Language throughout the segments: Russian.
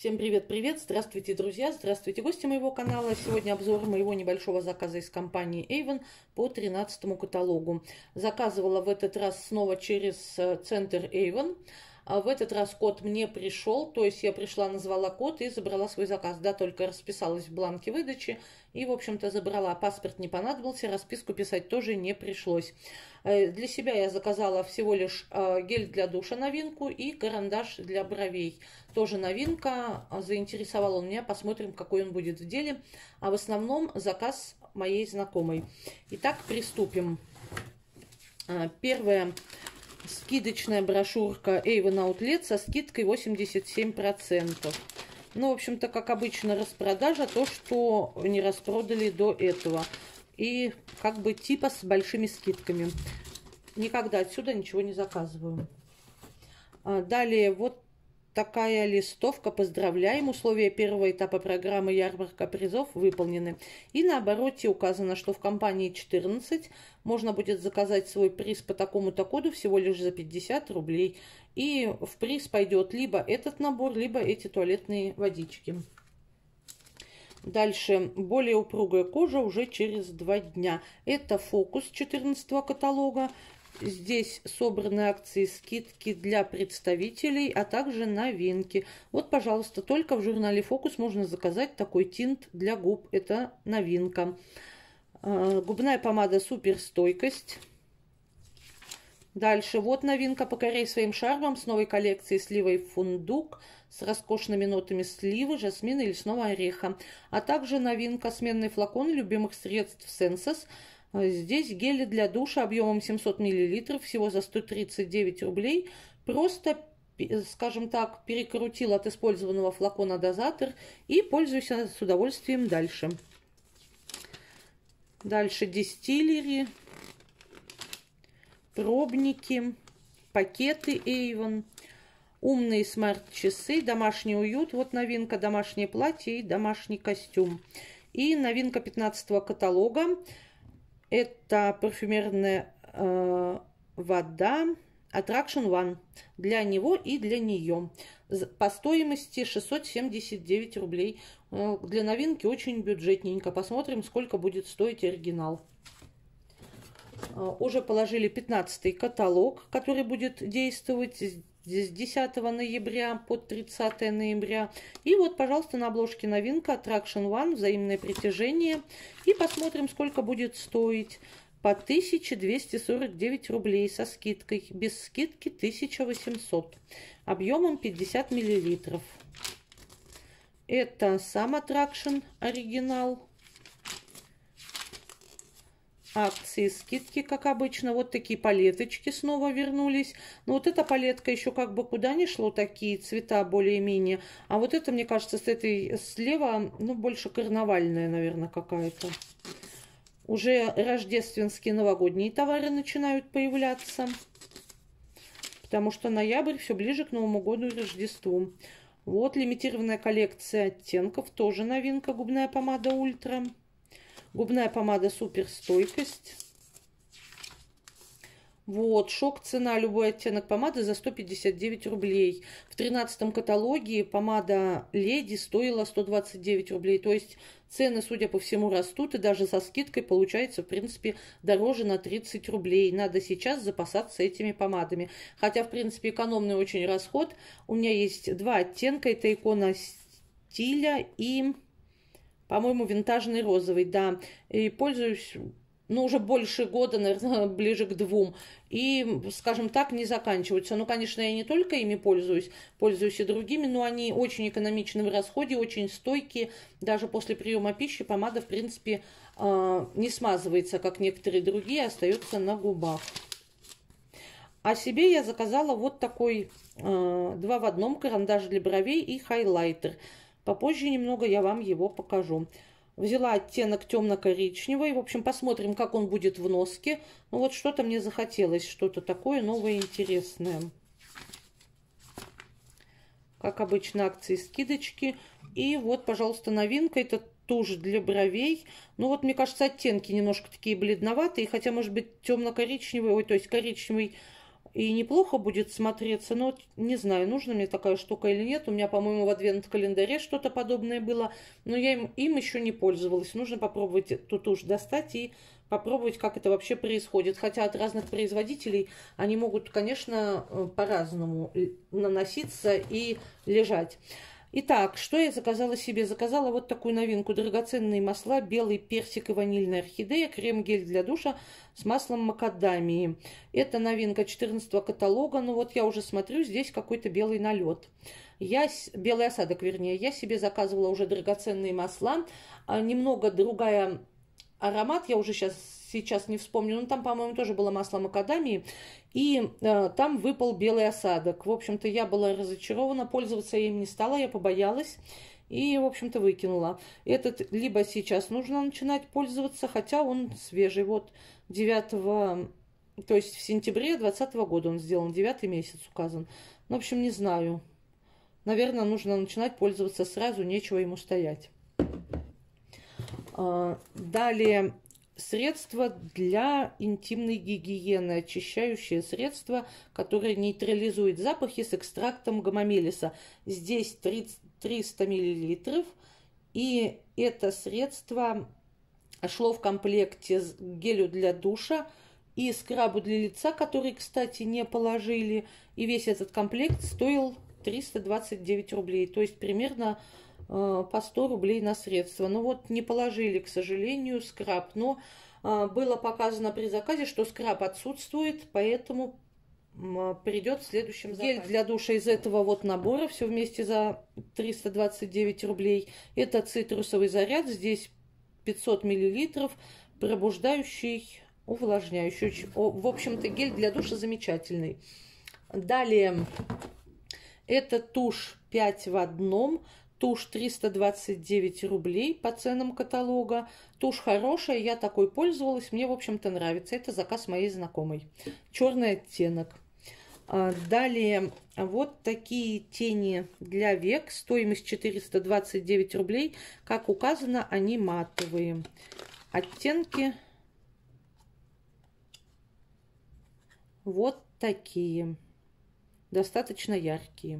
Всем привет-привет! Здравствуйте, друзья! Здравствуйте, гости моего канала! Сегодня обзор моего небольшого заказа из компании Avon по 13 каталогу. Заказывала в этот раз снова через центр Avon. В этот раз код мне пришел, то есть я пришла, назвала код и забрала свой заказ. Да, только расписалась в бланке выдачи и, в общем-то, забрала. Паспорт не понадобился, расписку писать тоже не пришлось. Для себя я заказала всего лишь гель для душа новинку и карандаш для бровей. Тоже новинка, заинтересовал он меня, посмотрим, какой он будет в деле. А в основном заказ моей знакомой. Итак, приступим. Первое. Скидочная брошюрка Avon Outlet со скидкой 87%. Ну, в общем-то, как обычно, распродажа, то, что не распродали до этого. И как бы типа с большими скидками. Никогда отсюда ничего не заказываю. Далее вот такая листовка. Поздравляем. Условия первого этапа программы «Ярмарка призов» выполнены. И на обороте указано, что в компании 14 можно будет заказать свой приз по такому-то коду всего лишь за 50 рублей. И в приз пойдет либо этот набор, либо эти туалетные водички. Дальше более упругая кожа уже через 2 дня. Это фокус 14 каталога. Здесь собраны акции, скидки для представителей, а также новинки. Вот, пожалуйста, только в журнале «Фокус» можно заказать такой тинт для губ. Это новинка. Губная помада «Суперстойкость». Дальше вот новинка «Покорей своим шармом» с новой коллекцией сливой фундук с роскошными нотами сливы, жасмина и лесного ореха. А также новинка сменный флакон любимых средств Senses. Здесь гели для душа объемом 700 мл, всего за 139 рублей. Просто, скажем так, перекрутил от использованного флакона дозатор и пользуюсь с удовольствием дальше. Дальше дистиллери, пробники, пакеты Avon, умные смарт-часы, домашний уют. Вот новинка: домашнее платье и домашний костюм. И новинка 15 каталога. Это парфюмерная вода Attraction One для него и для нее. По стоимости 679 рублей. Для новинки очень бюджетненько. Посмотрим, сколько будет стоить оригинал. Уже положили 15 каталог, который будет действовать с 10 ноября по 30 ноября. И вот, пожалуйста, на обложке новинка Attraction One, взаимное притяжение. И посмотрим, сколько будет стоить. По 1249 рублей со скидкой. Без скидки 1800. Объемом 50 мл. Это сам Attraction оригинал. Акции, скидки, как обычно. Вот такие палеточки снова вернулись. Но вот эта палетка еще как бы куда ни шло, такие цвета более-менее. А вот это, мне кажется, с этой слева, ну, больше карнавальная, наверное, какая-то. Уже рождественские новогодние товары начинают появляться. Потому что ноябрь все ближе к Новому году и Рождеству. Вот лимитированная коллекция оттенков. Тоже новинка. Губная помада Ультра. Губная помада «Суперстойкость». Вот, шок цена, любой оттенок помады за 159 рублей. В 13 каталоге помада «Леди» стоила 129 рублей. То есть цены, судя по всему, растут. И даже со скидкой получается, в принципе, дороже на 30 рублей. Надо сейчас запасаться этими помадами. Хотя, в принципе, экономный очень расход. У меня есть 2 оттенка. Это икона стиля и, по-моему, винтажный розовый, да. И пользуюсь, ну, уже больше года, наверное, ближе к 2. И, скажем так, не заканчиваются. Ну, конечно, я не только ими пользуюсь и другими, но они очень экономичны в расходе, очень стойкие. Даже после приема пищи помада, в принципе, не смазывается, как некоторые другие, остается на губах. А себе я заказала вот такой 2 в 1 карандаш для бровей и хайлайтер. Попозже немного я вам его покажу. Взяла оттенок темно-коричневый. В общем, посмотрим, как он будет в носке. Ну вот что-то мне захотелось, что-то такое новое, интересное. Как обычно, акции, скидочки. И вот, пожалуйста, новинка. Это тушь для бровей. Ну вот, мне кажется, оттенки немножко такие бледноватые. Хотя, может быть, темно-коричневый, ой, то есть коричневый и неплохо будет смотреться, но не знаю, нужна мне такая штука или нет. У меня, по-моему, в адвент-календаре что-то подобное было, но я им еще не пользовалась. Нужно попробовать эту тушь достать и попробовать, как это вообще происходит. Хотя от разных производителей они могут, конечно, по-разному наноситься и лежать. Итак, что я заказала себе? Заказала вот такую новинку. Драгоценные масла, белый персик и ванильная орхидея, крем-гель для душа с маслом макадамии. Это новинка 14-го каталога. Ну вот я уже смотрю, здесь какой-то белый налет. Белый осадок, вернее. Я себе заказывала уже драгоценные масла. Немного другая аромат, я уже сейчас не вспомню, но там, по-моему, тоже было масло макадамии, и там выпал белый осадок. В общем-то, я была разочарована, пользоваться я им не стала, я побоялась и, в общем-то, выкинула. Этот либо сейчас нужно начинать пользоваться, хотя он свежий, вот 9, то есть в сентябре 2020 года он сделан, 9 месяц указан. Ну, в общем, не знаю. Наверное, нужно начинать пользоваться сразу, нечего ему стоять. Далее средства для интимной гигиены, очищающее средство, которое нейтрализует запахи с экстрактом гомомелиса. Здесь 300 мл, и это средство шло в комплекте с гелю для душа и скрабу для лица, который, кстати, не положили. И весь этот комплект стоил 329 рублей, то есть примерно по 100 рублей на средства. Ну вот не положили, к сожалению, скраб. Но было показано при заказе, что скраб отсутствует, поэтому придет в следующем заказе. Гель для душа из этого вот набора, все вместе за 329 рублей. Это цитрусовый заряд, здесь 500 миллилитров, пробуждающий, увлажняющий. В общем-то, гель для душа замечательный. Далее, это тушь 5 в одном. Тушь 329 рублей по ценам каталога. Тушь хорошая, я такой пользовалась, мне, в общем-то, нравится. Это заказ моей знакомой. Черный оттенок. Далее, вот такие тени для век. Стоимость 429 рублей. Как указано, они матовые. Оттенки вот такие. Достаточно яркие.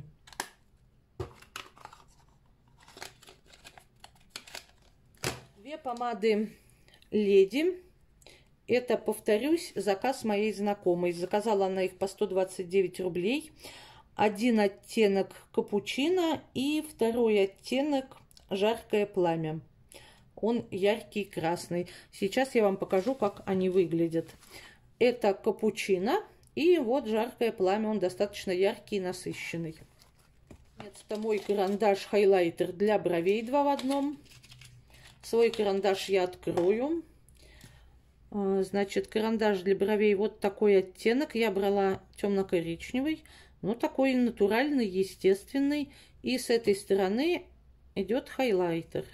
Две помады Леди. Это, повторюсь, заказ моей знакомой. Заказала она их по 129 рублей. Один оттенок капучино и второй оттенок жаркое пламя. Он яркий красный. Сейчас я вам покажу, как они выглядят. Это капучино и вот жаркое пламя. Он достаточно яркий и насыщенный. Это мой карандаш-хайлайтер для бровей 2 в одном. Свой карандаш я открою. Значит, карандаш для бровей вот такой оттенок. Я брала темно-коричневый, но такой натуральный, естественный. И с этой стороны идет хайлайтер.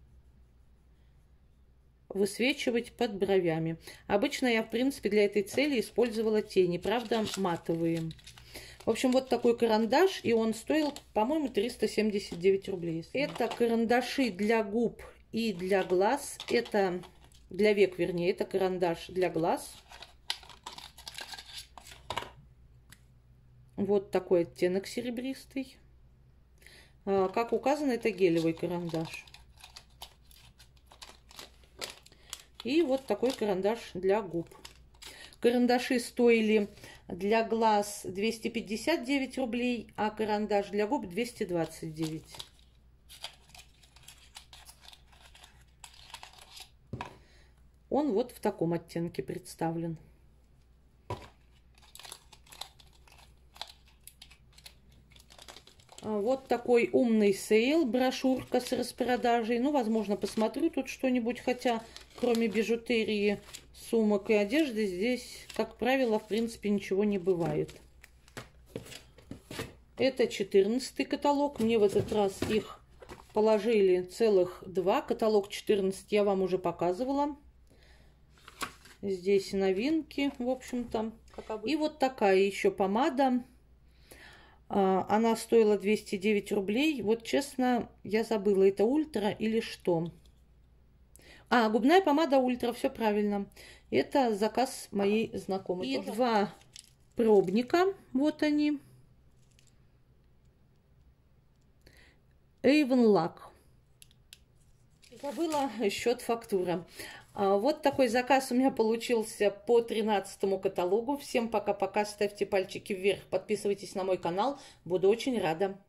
Высвечивать под бровями. Обычно я, в принципе, для этой цели использовала тени, правда, матовые. В общем, вот такой карандаш, и он стоил, по-моему, 379 рублей. Это карандаши для губ и для глаз. Это для век, вернее, это карандаш для глаз. Вот такой оттенок серебристый. Как указано, это гелевый карандаш. И вот такой карандаш для губ. Карандаши стоили для глаз 259 рублей, а карандаш для губ 229. Он вот в таком оттенке представлен. Вот такой умный сейл, брошюрка с распродажей. Ну, возможно, посмотрю тут что-нибудь, хотя кроме бижутерии, сумок и одежды здесь, как правило, в принципе, ничего не бывает. Это 14-й каталог. Мне в этот раз их положили целых 2. Каталог 14 я вам уже показывала. Здесь новинки, в общем-то. И вот такая еще помада. Она стоила 209 рублей. Вот честно, я забыла, это ультра или что. Губная помада ультра, все правильно. Это заказ моей знакомой. И 2 пробника. Вот они. Avon Lack. Забыла счет фактура. Вот такой заказ у меня получился по 13 каталогу. Всем пока-пока. Ставьте пальчики вверх. Подписывайтесь на мой канал. Буду очень рада.